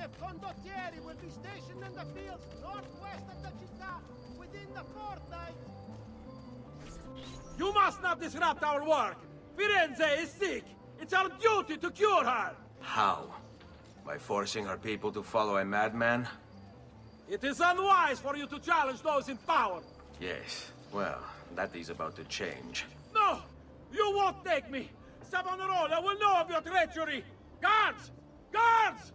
condottieri will be stationed in the fields northwest of the città, within the fortnight. You must not disrupt our work! Firenze is sick! It's our duty to cure her! How? By forcing her people to follow a madman? It is unwise for you to challenge those in power! Yes, well, that is about to change. No! You won't take me! Savonarola will know of your treachery! Guards! Guards!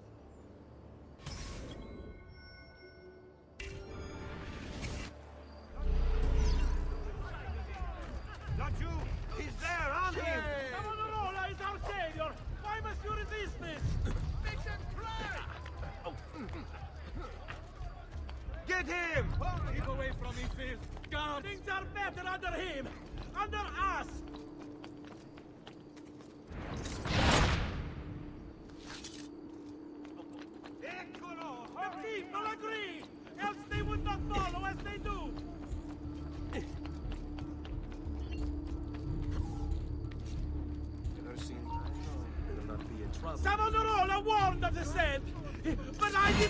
Laggiù! He's there, on him! Savonarola is our savior! Why must you resist this? Make them cry! Get him! Keep away from me, Phil! Guards! Things are better under him! Under us! Eccolo! The people agree! Else they would not follow as they do! Better not be in trouble. Savonarola warned of the said, but I did...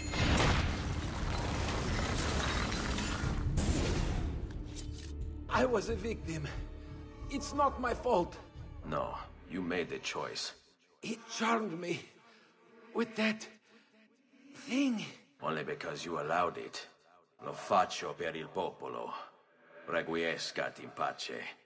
I was a victim. It's not my fault. No, you made the choice. He charmed me with that thing. Only because you allowed it. Lo faccio per il popolo. Requiescat in pace.